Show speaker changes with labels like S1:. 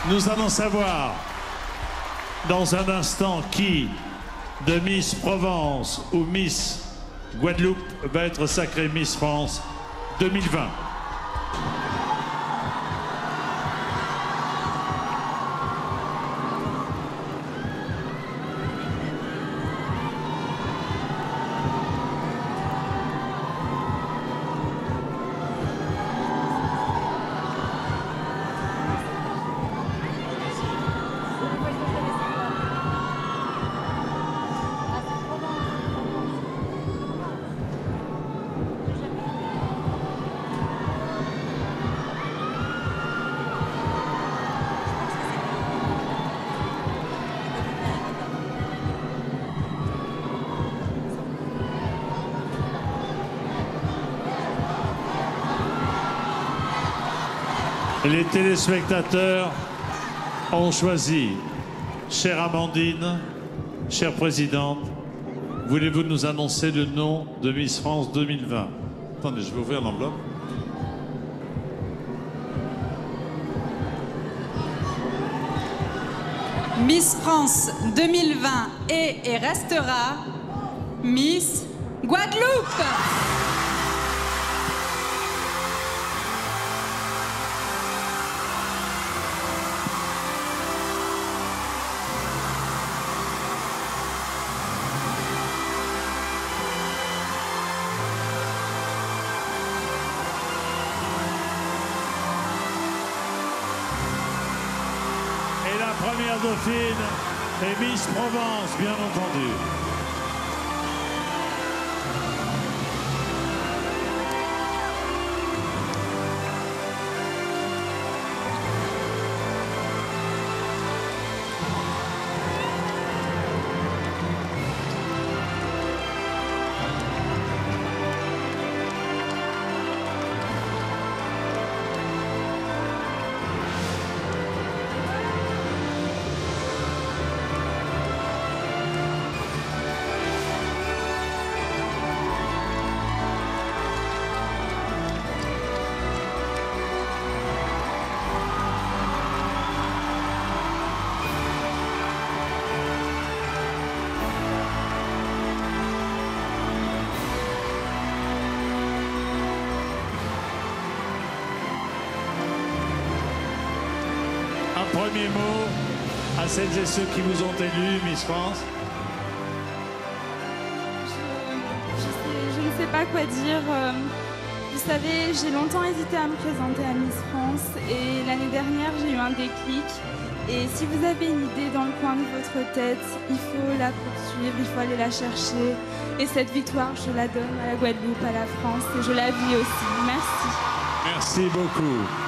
S1: Nous allons savoir dans un instant qui de Miss Provence ou Miss Guadeloupe va être sacrée Miss France 2020. Les téléspectateurs ont choisi. Chère Amandine, chère présidente, voulez-vous nous annoncer le nom de Miss France 2020? Attendez, je vais ouvrir l'enveloppe.
S2: Miss France 2020 est et restera Miss Guadeloupe.
S1: Et la première dauphine est Miss Provence, bien entendu. Un premier mot à celles et ceux qui vous ont élu, Miss France.
S3: Je ne sais pas quoi dire. Vous savez, j'ai longtemps hésité à me présenter à Miss France et l'année dernière, j'ai eu un déclic. Et si vous avez une idée dans le coin de votre tête, il faut la poursuivre, il faut aller la chercher. Et cette victoire, je la donne à la Guadeloupe, à la France et je la vis aussi. Merci.
S1: Merci beaucoup.